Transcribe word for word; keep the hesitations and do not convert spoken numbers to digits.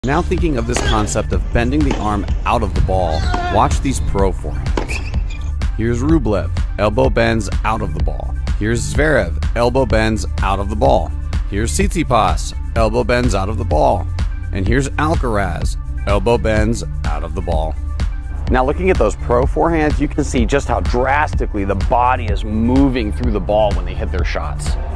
Now thinking of this concept of bending the arm out of the ball, watch these pro forehands. Here's Rublev, elbow bends out of the ball. Here's Zverev, elbow bends out of the ball. Here's Tsitsipas, elbow bends out of the ball. And here's Alcaraz, elbow bends out of the ball. Now looking at those pro forehands, you can see just how drastically the body is moving through the ball when they hit their shots.